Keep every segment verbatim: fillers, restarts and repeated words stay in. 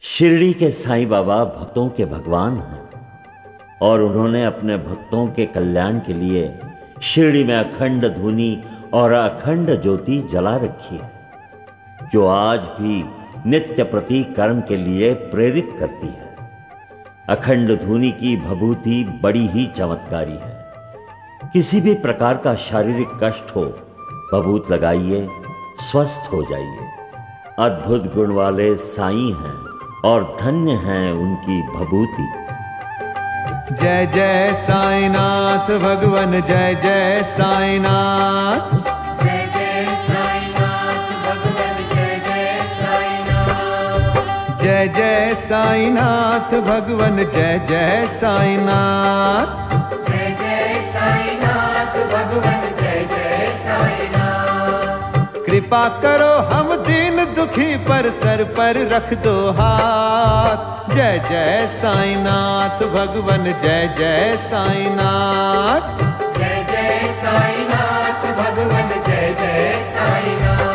शिरडी के साईं बाबा भक्तों के भगवान हैं और उन्होंने अपने भक्तों के कल्याण के लिए शिरडी में अखंड धूनी और अखंड ज्योति जला रखी है, जो आज भी नित्य प्रति कर्म के लिए प्रेरित करती है। अखंड धूनी की भभूति बड़ी ही चमत्कारी है। किसी भी प्रकार का शारीरिक कष्ट हो, भभूत लगाइए, स्वस्थ हो जाइए। अद्भुत गुण वाले साईं हैं और धन्य हैं उनकी भभूति। जय जय साईनाथ भगवन, जय जय साईनाथ, जय जय साईनाथ भगवन, जय जय साईनाथ, जय जय साईनाथ भगवन, जय जय साईनाथ, जय जय साईनाथ भगवन, जय जय साईनाथ। कृपा करो हम दीन दुखी पर सर पर रख दो हाथ। जय जय साईनाथ भगवन, जय जय साईनाथ, जय जय साईनाथ भगवन, जय जय साईनाथ।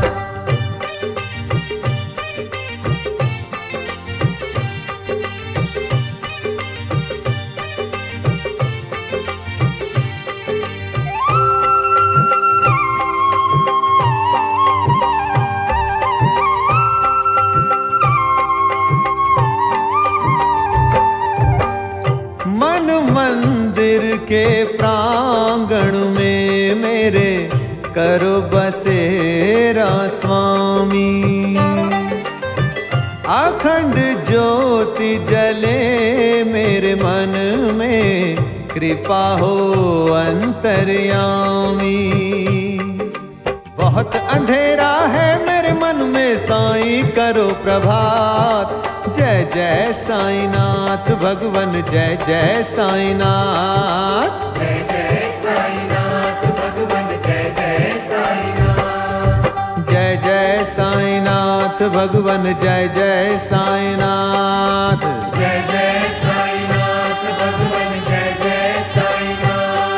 मंदिर के प्रांगण में मेरे करो बसेरा स्वामी। अखंड ज्योति जले मेरे मन में, कृपा हो अंतर्यामी। बहुत अंधेरा है मेरे मन में, साईं करो प्रभात। जय जय साईनाथ भगवन, जय जय साईनाथ, जय जय साईनाथ भगवन, जय जय साईनाथ, जय जय साईनाथ भगवन, जय जय साईनाथ, जय जय साईनाथ भगवन, जय जय साईनाथ।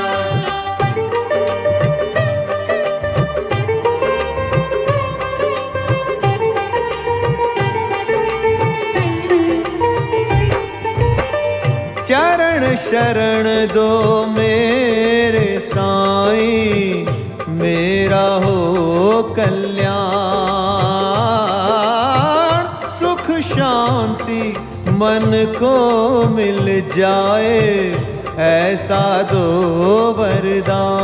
चरण शरण दो मेरे साईं, मेरा हो कल्याण। सुख शांति मन को मिल जाए, ऐसा दो वरदान।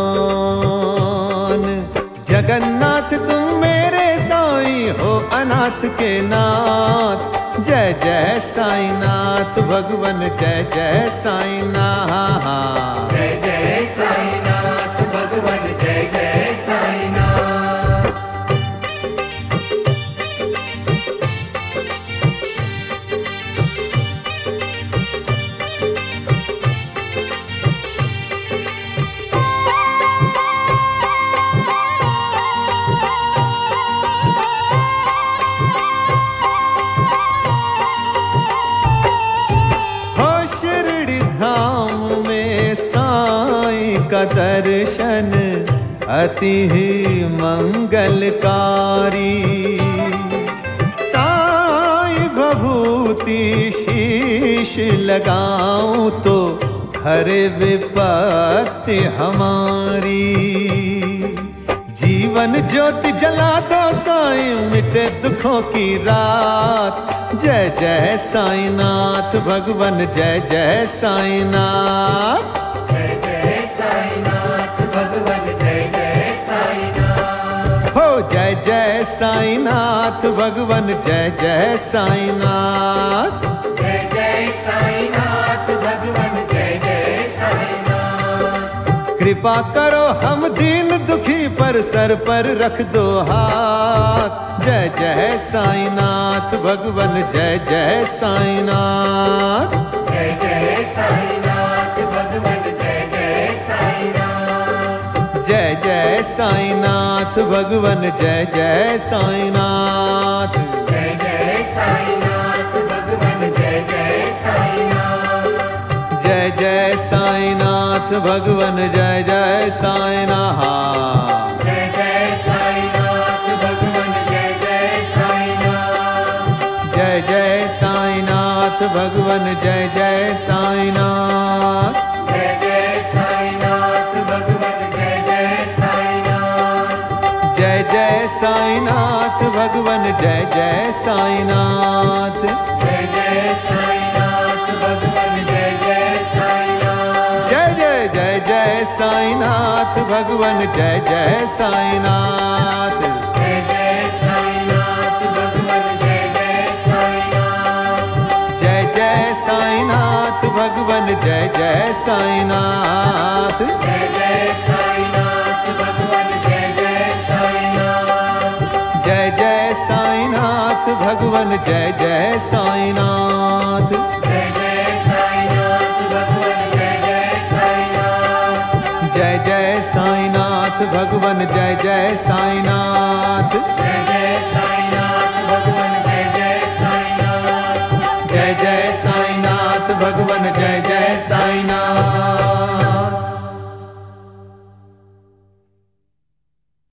जगन्नाथ तुम मेरे साईं हो, अनाथ के नाथ। जय जय साईनाथ भगवन, जय जय साईनाथ, जय जय साईनाथ भगवन, जय जय साईनाथ। का दर्शन अति ही मंगलकारी। साईं भभूति शीश लगाऊं तो हरे विपत्ति हमारी। जीवन ज्योति जला दो साईं, मिटे दुखों की रात। जय जय साईनाथ भगवन, जय जय साईनाथ, जय जय साईनाथ भगवन, जय जय साईनाथ। हो जय जय साईनाथ भगवन, जय जय साईनाथ, जय जय साईनाथ भगवन, जय जय साईनाथ। कृपा करो हम दीन दुखी पर सर पर रख दो हाथ। जय जय साईनाथ भगवन, जय जय साईनाथ, जय जय साईनाथ भगवन, जय जय साईनाथ। जय जय साईनाथ भगवन, जय जय साईनाथ, जय जय साईनाथ भगवन, जय जय साईनाथ। जय जय साईनाथ भगवन, जय जय साईनाथ, जय जय साईनाथ भगवन, जय जय साईनाथ। जय जय जय साईनाथ भगवन जय जय साईनाथ। जय जय साईनाथ भगवन जय जय साईनाथ। जय जय साईनाथ भगवन जय जय साईनाथ। जय जय साईनाथ भगवन जय जय साईनाथ। जय जय जय जय साईनाथ भगवन जय जय साईनाथ। जय जय साईनाथ भगवन जय जय साईनाथ। जय जय साईनाथ भगवन जय जय साईनाथ। जय जय साईनाथ भगवन जय जय साईनाथ। जय जय साईनाथ भगवन जय जय साईनाथ। जय जय साईनाथ भगवन जय जय साईनाथ। जय जय साईनाथ भगवन जय जय साईनाथ। जय जय साईनाथ भगवन जय जय साईनाथ। जय जय साईनाथ भगवन जय जय साईनाथ।